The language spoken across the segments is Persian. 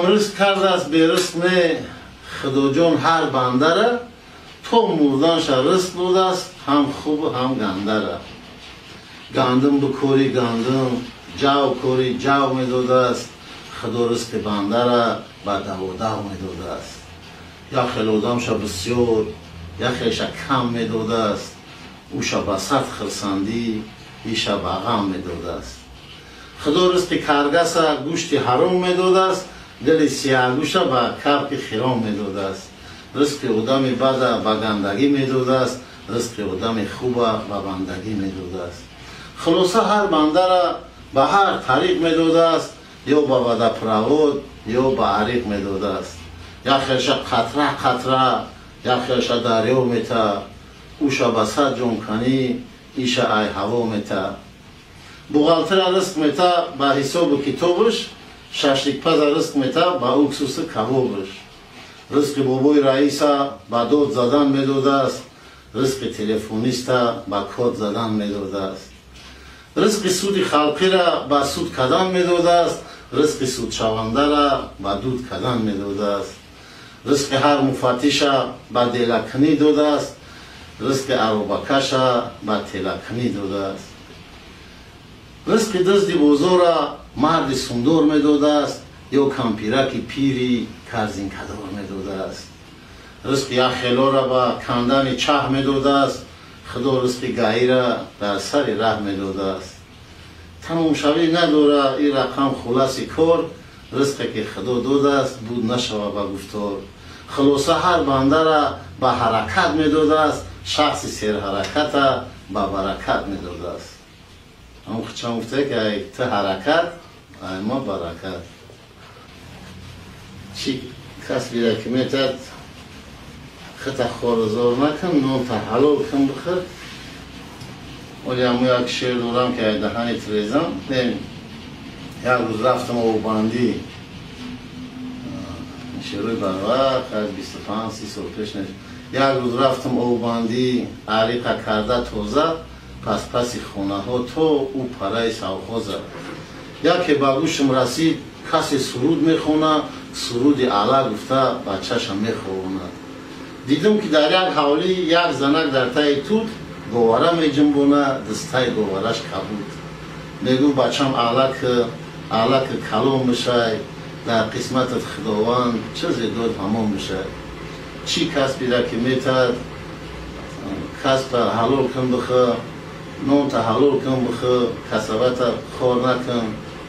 هم رزق کرده است به رزق نه خدا جان هر بنده را، تو مردانش رزق بوده است هم خوب و هم گنده را. گندم بکوری گندم، جو کوری جو میداده است، خدا رزق بنده را به دو میداده است. یا خیلی آدمش بسیار یا خیلیش کم میداده است، اوش به صد خرسندی ایش به غم میداده است. خدا رزق کرگس گوشت حرام میداده است، دل سیاهگوش به کبک خرام میداده است. رزق آدم بد به گندگی میداده است، رزق آدم خوب به بندگی میداده است. خلاصه هر بنده را به هر طریق میداده است، یا به ودپرواد یا به عریق میداده است. یا خیلیش قطره قطره یا خیلیش دریا میته، اوش به صد جان کنی ایش ای هوا میته. بوغالتر رزق میته به حساب کتابش، ششلیک پز رزق میته به اکسوس کبابش. رزق بابای رئیس به داد زدن میداده است، رزق تلفونیست به کد زدن میداده است. رزق سود خلقی را به سود کدن میداده است، رزق سود شونده را به دود کدن میداده است. رزق هر مفتش به دلکنی داده است، رزق عربکش به تلکنی داده است. رزق دزد بازار را مرد سندور میداده است، یا کمپیرک پیری کرزین کدار میداده است. رزق یخیلا را به کندن چه میداده است، خدا رزق گایی را در سر ره میداده است. تمام شوی نداره این رقم خلاصی کار، رزقی که خدا داده است بود نشوه به گفتار. خلاصه هر بنده را به حرکت میداده است، شخص سیر حرکت به برکت میداده است. اما چون گفته که ته حرکت ما برکت. چی کس بیره که میتد خط خورزار نکن، نون تا حلال کن بخور. ولی همون یک شیر دارم که دهنی تریزم. یک روز رفتم آبندی، شیروی برواق از 25-30 سال پیش نیست. یک روز رفتم آبندی، عریقه کرده توزه، پس خونه ها تو او پره سوخوزه. یکی به گوشم رسید کسی سرود میخونه، سرود علا گفته بچهشم میخونه. دیدم که در یک حولی یک زنک در تای توت گواره میجنبونه، دستای گوارش کبود. میگو بچم علک کلام میشه، در قسمتت خداوند چیزی داد همون میشه. چی کس بیره که میتد کسب حلال کن بخه، نون تا حلال کن بخه، کسبت خور نکن،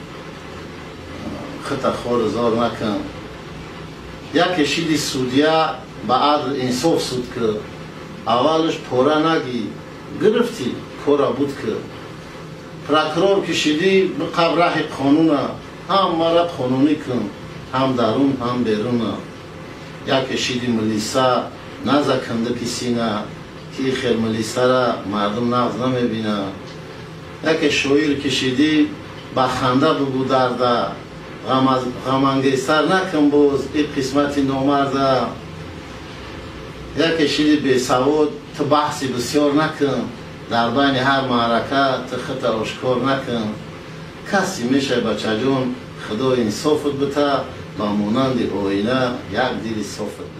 خط خور زار نکن. یک شیدی سودیه به عدل انصاف سود که اولش پوره نگی گرفتی پوره بود که پرکرار کشیدی به قبره قانونه، هم مرد قانونی کن، هم درون هم بیرون. یک شیدی ملیسه نزکنده کسی نه که خیر ملیسه را مردم نغز نمیبینه. یک شویر کشیدی به خنده بگو درده، غمانگیستر نکن باز این قسمت نامرده. یک شیدی بی سواد تو بحثی بسیار نکن، در بین هر معرکه تو خط آشکار نکن. کسی میشه بچه جون خدا انصافت بته، با مانند آینه یک دل صافت.